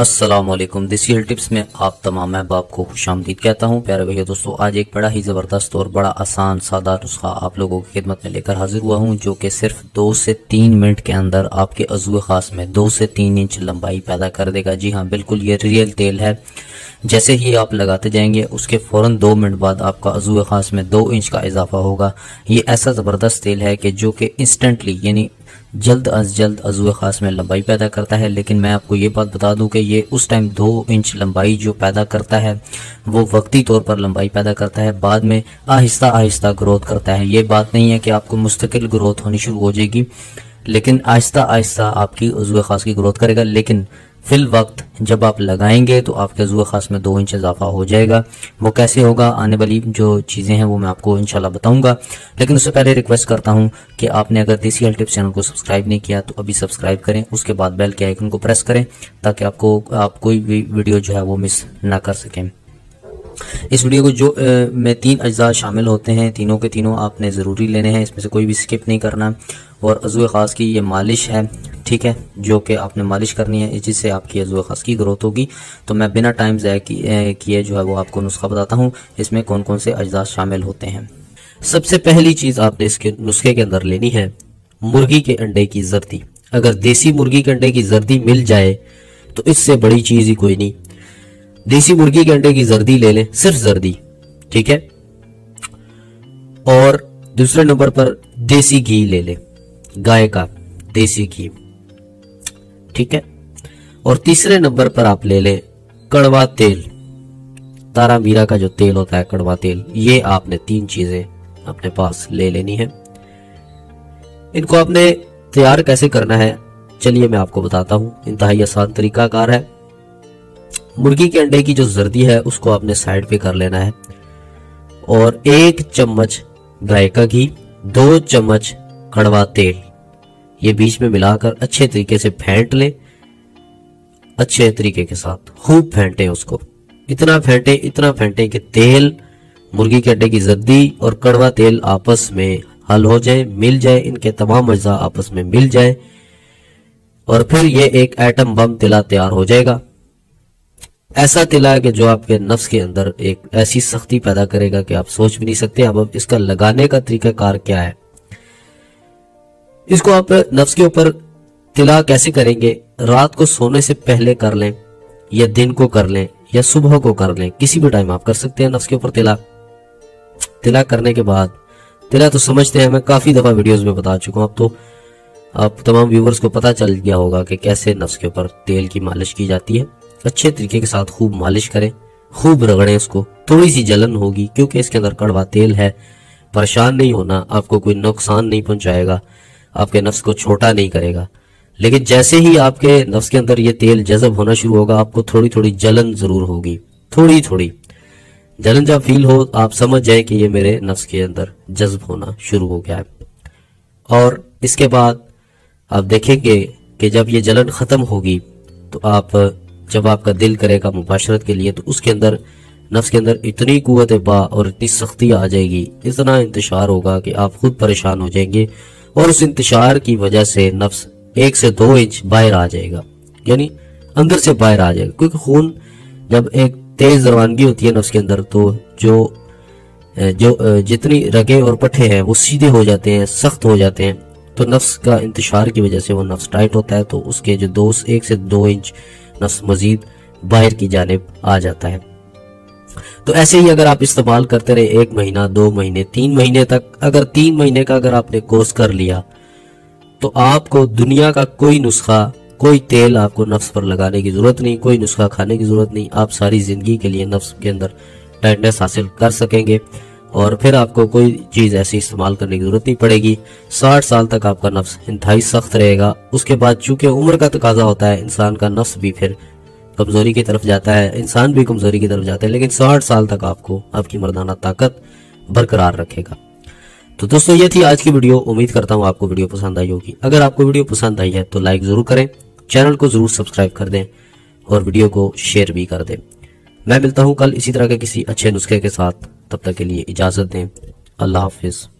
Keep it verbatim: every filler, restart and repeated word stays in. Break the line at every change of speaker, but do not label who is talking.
अस्सलाम वालेकुम। देसी हेल्थ टिप्स में आप तमाम अहबाब को खुशामदीद कहता हूँ। प्यारे भैया दोस्तों, आज एक बड़ा ही ज़बरदस्त और बड़ा आसान सादा नुस्खा आप लोगों की खिदमत में लेकर हाजिर हुआ हूँ, जो कि सिर्फ दो से तीन मिनट के अंदर आपके अज़ू खास में दो से तीन इंच लंबाई पैदा कर देगा। जी हाँ, बिल्कुल ये रियल तेल है। जैसे ही आप लगाते जाएंगे उसके फ़ौरन दो मिनट बाद आपका अज़ू खास में दो इंच का इजाफा होगा। ये ऐसा ज़बरदस्त तेल है कि जो कि इंस्टेंटली यानी जल्द अज जल्द अज़ू खास में लंबाई पैदा करता है। लेकिन मैं आपको ये बात बता दूं कि ये उस टाइम दो इंच लंबाई जो पैदा करता है वो वक्ती तौर पर लंबाई पैदा करता है, बाद में आहिस्ता आहिस्ता ग्रोथ करता है। ये बात नहीं है कि आपको मुस्तकिल ग्रोथ होनी शुरू हो जाएगी, लेकिन आहिस्ता आहिस्ता आपकी अज़ू खास की ग्रोथ करेगा। लेकिन फिल वक्त जब आप लगाएंगे तो आपके अज़ू खास में दो इंच इजाफा हो जाएगा। वो कैसे होगा, आने वाली जो चीज़ें हैं वो मैं आपको इंशाल्लाह बताऊंगा। लेकिन उससे पहले रिक्वेस्ट करता हूं कि आपने अगर देसी हेल्थ टिप्स चैनल को सब्सक्राइब नहीं किया तो अभी सब्सक्राइब करें, उसके बाद बेल के आइकन को प्रेस करें ताकि आपको आप कोई भी वीडियो जो है वो मिस ना कर सकें। इस वीडियो को जो आ, में तीन अज्जा शामिल होते हैं, तीनों के तीनों आपने ज़रूरी लेने हैं, इसमें से कोई भी स्किप नहीं करना। और अज़ू खास की ये मालिश है, ठीक है, जो कि आपने मालिश करनी है जिससे आपकी अज़ू खास की ग्रोथ होगी। तो मैं बिना टाइम ज़ाया किए जो है वो आपको नुस्खा बताता हूँ, इसमें कौन कौन से अज्जा शामिल होते हैं। सबसे पहली चीज़ आपने इसके नुस्खे के अंदर लेनी है मुर्गी के अंडे की जर्दी। अगर देसी मुर्गी के अंडे की जर्दी मिल जाए तो इससे बड़ी चीज़ ही कोई नहीं। देसी मुर्गी के अंडे की जर्दी ले लें, सिर्फ जर्दी, ठीक है। और दूसरे नंबर पर देसी घी ले लें, गाय का देसी घी, ठीक है। और तीसरे नंबर पर आप ले लें कड़वा तेल, तारा मीरा का जो तेल होता है कड़वा तेल। ये आपने तीन चीजें अपने पास ले लेनी है। इनको आपने तैयार कैसे करना है चलिए मैं आपको बताता हूं। इंतहाई आसान तरीकाकार है। मुर्गी के अंडे की जो जर्दी है उसको आपने साइड पे कर लेना है और एक चम्मच गाय का घी, दो चम्मच कड़वा तेल, ये बीच में मिलाकर अच्छे तरीके से फेंट लें। अच्छे तरीके के साथ खूब फेंटें उसको, इतना फेंटें इतना फेंटें कि तेल, मुर्गी के अंडे की जर्दी और कड़वा तेल आपस में हल हो जाए, मिल जाए, इनके तमाम अज्जा आपस में मिल जाए और फिर ये एक एटम बम तिला तैयार हो जाएगा। ऐसा तिला है कि जो आपके नफ्स के अंदर एक ऐसी सख्ती पैदा करेगा कि आप सोच भी नहीं सकते। अब इसका लगाने का तरीकाकार क्या है, इसको आप नफ्स के ऊपर तिला कैसे करेंगे, रात को सोने से पहले कर लें या दिन को कर लें या सुबह को कर लें, किसी भी टाइम आप कर सकते हैं नफ्स के ऊपर तिला। तिला करने के बाद, तिला तो समझते हैं, मैं काफी दफा वीडियोस में बता चुका हूं, अब तो आप तमाम व्यूवर्स को पता चल गया होगा कि कैसे नफ्स के ऊपर तेल की मालिश की जाती है। अच्छे तरीके के साथ खूब मालिश करें, खूब रगड़ें उसको। थोड़ी सी जलन होगी क्योंकि इसके अंदर कड़वा तेल है। परेशान नहीं होना, आपको कोई नुकसान नहीं पहुंचाएगा, आपके नफ्स को छोटा नहीं करेगा। लेकिन जैसे ही आपके नफ्स के अंदर ये तेल जज़ब होना शुरू होगा, आपको थोड़ी थोड़ी जलन जरूर होगी। थोड़ी थोड़ी जलन जब फील हो आप समझ जाए कि ये मेरे नफ्स के अंदर जज्ब होना शुरू हो गया है। और इसके बाद आप देखेंगे कि जब ये जलन खत्म होगी तो आप जब आपका दिल करेगा मुबाशरत के लिए तो उसके अंदर नफ्स के अंदर इतनी कुव्वत बा और इतनी सख्ती आ जाएगी, इतना इंतशार होगा कि आप खुद परेशान हो जाएंगे। और उस इंतशार की वजह से नफ्स एक से दो इंच बाहर आ जाएगा, यानी अंदर से बाहर आ जाएगा। क्योंकि खून जब एक तेज रवानगी होती है नफ्स के अंदर तो जो जो जितनी रगे और पट्टे हैं वो सीधे हो जाते हैं, सख्त हो जाते हैं। तो नफ्स का इंतशार की वजह से वो नफ्स टाइट होता है, तो उसके जो दो एक से दो इंच नफ्स मजीद बाहर की जानिब आ जाता है। तो ऐसे ही अगर आप इस्तेमाल करते रहे एक महीना, दो महीने, तीन महीने तक, अगर तीन महीने का अगर आपने कोर्स कर लिया तो आपको दुनिया का कोई नुस्खा, कोई तेल आपको नफ्स पर लगाने की जरूरत नहीं, कोई नुस्खा खाने की जरूरत नहीं। आप सारी जिंदगी के लिए नफ्स के अंदर टाइटनेस हासिल कर सकेंगे और फिर आपको कोई चीज ऐसी इस्तेमाल करने की जरूरत नहीं पड़ेगी। साठ साल तक आपका नफ्स इंतहाई सख्त रहेगा। उसके बाद चूंकि उम्र का तकाजा होता है, इंसान का नफ्स भी फिर कमजोरी की तरफ जाता है, इंसान भी कमजोरी की तरफ जाता है, लेकिन साठ साल तक आपको आपकी मर्दाना ताकत बरकरार रखेगा। तो दोस्तों ये थी आज की वीडियो। उम्मीद करता हूँ आपको वीडियो पसंद आई होगी। अगर आपको वीडियो पसंद आई है तो लाइक जरूर करें, चैनल को जरूर सब्सक्राइब कर दें और वीडियो को शेयर भी कर दें। मैं मिलता हूँ कल इसी तरह के किसी अच्छे नुस्खे के साथ, तब तक के लिए इजाजत दें। अल्लाह हाफिज।